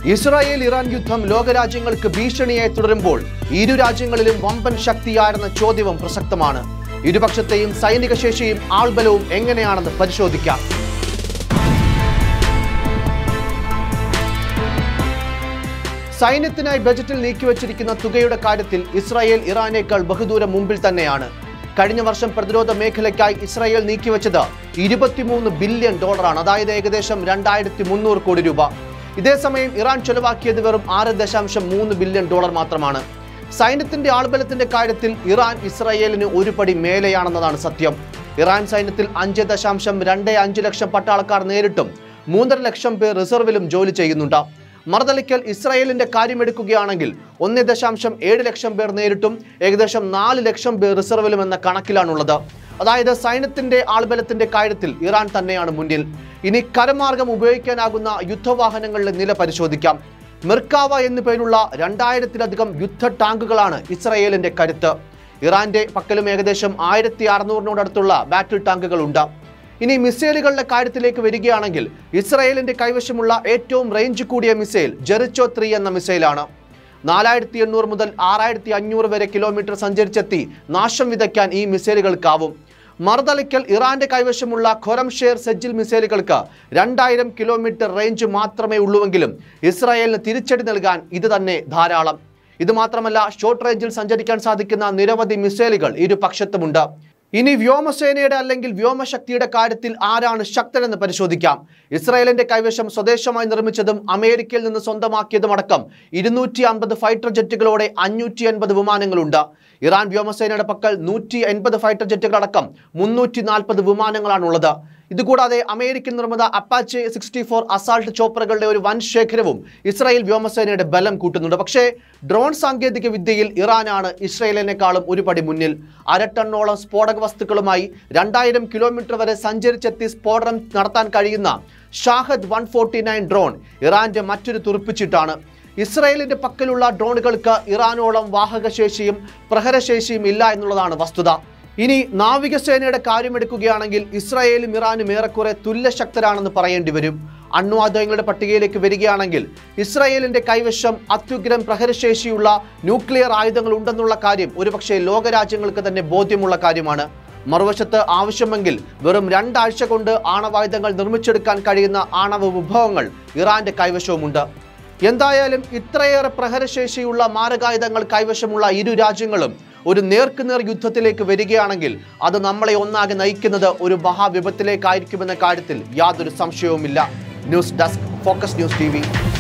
Israel Iran യുദ്ധം ലോകരാജ്യങ്ങൾക്ക് ഭീഷണിയായി തുടരുമ്പോൾ ഇരു രാജ്യങ്ങളിലും വമ്പൻ ശക്തിയായിരുന്ന ചോദ്യവും പ്രസക്തമാണ്. ഇരുപക്ഷത്തെയും സൈനിക ശേഷിയും ആൾബലവും എങ്ങനെയാണെന്ന് പരിശോധിക്കാം. സൈന്യത്തിനായി ബജറ്റിൽ നീക്കിവച്ചിരിക്കുന്ന തുകയുടെ കാര്യത്തിൽ ഇസ്രായേൽ ഇറാനേക്കാൾ ബഹുദൂരം മുമ്പിൽ തന്നെയാണ്. കഴിഞ്ഞ വർഷം പ്രതിരോധ മേഖലയ്ക്കായി ഇസ്രായേൽ നീക്കിവച്ചത് $23 ബില്യൺ, അതായത് ഏകദേശം 2300 കോടി രൂപ. ഇതേസമയം ഇറാൻ ചെലവാക്കിയത് വെറും $6.3 ബില്യൺ മാത്രമാണ്. സൈന്യത്തിന്റെ ആൾബലത്തിന്റെ കാര്യത്തിൽ ഇറാൻ ഇസ്രായേലിന് ഒരു പടി മേലെയാണെന്നതാണ് സത്യം. ഇറാൻ സൈന്യത്തിൽ 5.25 ലക്ഷം പട്ടാളക്കാർ നേരിട്ടും 3.5 ലക്ഷം പേർ റിസർവിലും ജോലി ചെയ്യുന്നുണ്ട്. മറുതലിക്കൽ ഇസ്രായേലിന്റെ കാര്യമെടുക്കുകയാണെങ്കിൽ 1.7 ലക്ഷം പേർ നേരിട്ടും ഏകദേശം 4 ലക്ഷം പേർ റിസർവിലും എന്ന കണക്കിലാണുള്ളത്. അതായത് സൈന്യത്തിന്റെ ആൾബലത്തിന്റെ കാര്യത്തിൽ ഇറാൻ തന്നെയാണ് മുന്നിൽ. ഇനി കരമാർഗം ഉപയോഗിക്കാനാകുന്ന യുദ്ധവാഹനങ്ങളുടെ നില പരിശോധിക്കാം. മിർക്കാവ എന്നു പേരുള്ള 2000-ലധികം യുദ്ധ ടാങ്കുകളാണ് ഇസ്രായേലിന്റെ കരുത്ത്. ഇറാന്റെ പക്കലും ഏകദേശം 1600-നോടടുത്തുള്ള ബാറ്റിൽ ടാങ്കുകളുണ്ട്. ഇനി മിസൈലുകളുടെ കാര്യത്തിലേക്ക് വരികയാണെങ്കിൽ ഇസ്രായേലിന്റെ കൈവശമുള്ള ഏറ്റവും റേഞ്ച് കൂടിയ മിസൈൽ ജെറിച്ചോ 3 എന്ന മിസൈലാണ്. 4800 മുതൽ 6500 വരെ കിലോമീറ്റർ സഞ്ചരിച്ചെത്തി നാശം വിതയ്ക്കാൻ ഈ മിസൈലുകൾക്കാവും. മറുതലിക്കൽ ഇറാന്റെ കൈവശമുള്ള ഖൊറംഷേർ സെജിൽ മിസൈലുകൾക്ക് 2000 കിലോമീറ്റർ റേഞ്ച് മാത്രമേ ഉള്ളൂവെങ്കിലും ഇസ്രായേലിന് തിരിച്ചടി നൽകാൻ ഇത് തന്നെ ധാരാളം. ഇത് മാത്രമല്ല, ഷോർട്ട് റേഞ്ചിൽ സഞ്ചരിക്കാൻ സാധിക്കുന്ന നിരവധി മിസൈലുകൾ ഇരുപക്ഷത്തുമുണ്ട്. ഇനി വ്യോമസേനയുടെ അല്ലെങ്കിൽ വ്യോമശക്തിയുടെ കാര്യത്തിൽ ആരാണ് ശക്തരെന്ന് പരിശോധിക്കാം. ഇസ്രായേലിന്റെ കൈവശം സ്വദേശമായി നിർമ്മിച്ചതും അമേരിക്കയിൽ നിന്ന് സ്വന്തമാക്കിയതുമടക്കം 250 ഫൈറ്റർ ജെറ്റുകളോടെ 580 വിമാനങ്ങളുണ്ട്. ഇറാൻ വ്യോമസേനയുടെ പക്കൽ 180 ഫൈറ്റർ ജെറ്റുകളടക്കം 340 വിമാനങ്ങളാണുള്ളത്. ഇതുകൂടാതെ അമേരിക്കൻ നിർമ്മിത അപ്പാച്ചെ 64 അസാൾട്ട് ചോപ്പറുകളുടെ ഒരു വൻ ശേഖരവും ഇസ്രായേൽ വ്യോമസേനയുടെ ബലം കൂട്ടുന്നുണ്ട്. പക്ഷേ ഡ്രോൺ സാങ്കേതിക വിദ്യയിൽ ഇറാനാണ് ഇസ്രായേലിനേക്കാളും ഒരു പടി മുന്നിൽ. 1/2 ടണ്ണോളം സ്ഫോടക വസ്തുക്കളുമായി 2000 കിലോമീറ്റർ വരെ സഞ്ചരിച്ചെത്തി സ്ഫോടനം നടത്താൻ കഴിയുന്ന ഷാഹദ് 149 ഡ്രോൺ ഇറാന്റെ മറ്റൊരു തുറുപ്പിച്ചിട്ടാണ്. ഇസ്രായേലിന്റെ പക്കലുള്ള ഡ്രോണുകൾക്ക് ഇറാനോളം വാഹകശേഷിയും പ്രഹരശേഷിയും ഇല്ല എന്നുള്ളതാണ് വസ്തുത. ഇനി നാവികസേനയുടെ കാര്യമെടുക്കുകയാണെങ്കിൽ ഇസ്രായേലും ഇറാനും ഏറെക്കുറെ തുല്യശക്തരാണെന്ന് പറയേണ്ടി വരും. അണ്വായുധങ്ങളുടെ പട്ടികയിലേക്ക് വരികയാണെങ്കിൽ ഇസ്രായേലിന്റെ കൈവശം അത്യുഗ്രം പ്രഹരശേഷിയുള്ള ന്യൂക്ലിയർ ആയുധങ്ങൾ ഉണ്ടെന്നുള്ള കാര്യം ഒരുപക്ഷെ ലോകരാജ്യങ്ങൾക്ക് തന്നെ ബോധ്യമുള്ള കാര്യമാണ്. മറുവശത്ത് ആവശ്യമെങ്കിൽ വെറും 2 ആഴ്ച കൊണ്ട് ആണവായുധങ്ങൾ നിർമ്മിച്ചെടുക്കാൻ കഴിയുന്ന ആണവ വിഭവങ്ങൾ ഇറാന്റെ കൈവശവുമുണ്ട്. എന്തായാലും ഇത്രയേറെ പ്രഹരശേഷിയുള്ള മാരകായുധങ്ങൾ കൈവശമുള്ള ഇരു രാജ്യങ്ങളും ഒരു നേർക്കുനേർ യുദ്ധത്തിലേക്ക് വരികയാണെങ്കിൽ അത് നമ്മളെ ഒന്നാകെ നയിക്കുന്നത് ഒരു മഹാവിപത്തിലേക്കായിരിക്കുമെന്ന കാര്യത്തിൽ യാതൊരു സംശയവുമില്ല. News desk, focus news TV.